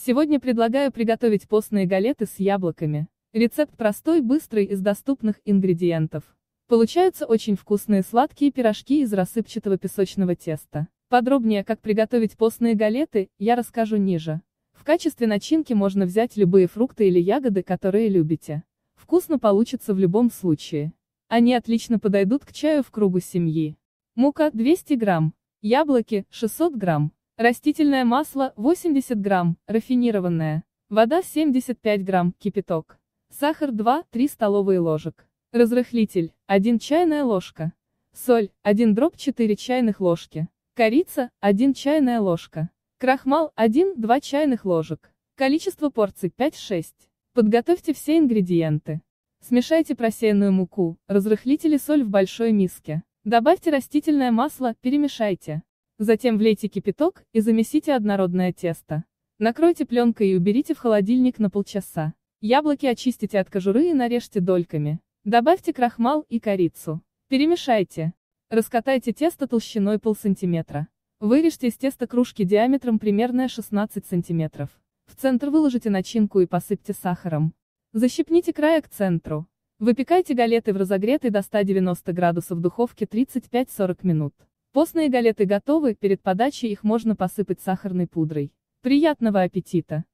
Сегодня предлагаю приготовить постные галеты с яблоками. Рецепт простой, быстрый, из доступных ингредиентов. Получаются очень вкусные сладкие пирожки из рассыпчатого песочного теста. Подробнее, как приготовить постные галеты, я расскажу ниже. В качестве начинки можно взять любые фрукты или ягоды, которые любите. Вкусно получится в любом случае. Они отлично подойдут к чаю в кругу семьи. Мука 200 грамм, яблоки 600 грамм, растительное масло 80 грамм, рафинированное, вода 75 грамм, кипяток, сахар 2-3 столовые ложек, разрыхлитель 1 чайная ложка, соль 1/4 чайных ложки, корица 1 чайная ложка, крахмал 1-2 чайных ложек. Количество порций 5-6. Подготовьте все ингредиенты. Смешайте просеянную муку, разрыхлитель и соль в большой миске. Добавьте растительное масло, перемешайте. Затем влейте кипяток и замесите однородное тесто. Накройте пленкой и уберите в холодильник на полчаса. Яблоки очистите от кожуры и нарежьте дольками. Добавьте крахмал и корицу. Перемешайте. Раскатайте тесто толщиной полсантиметра. Вырежьте из теста кружки диаметром примерно 16 сантиметров. В центр выложите начинку и посыпьте сахаром. Защипните края к центру. Выпекайте галеты в разогретой до 190 градусов духовке 35-40 минут. Постные галеты готовы, перед подачей их можно посыпать сахарной пудрой. Приятного аппетита!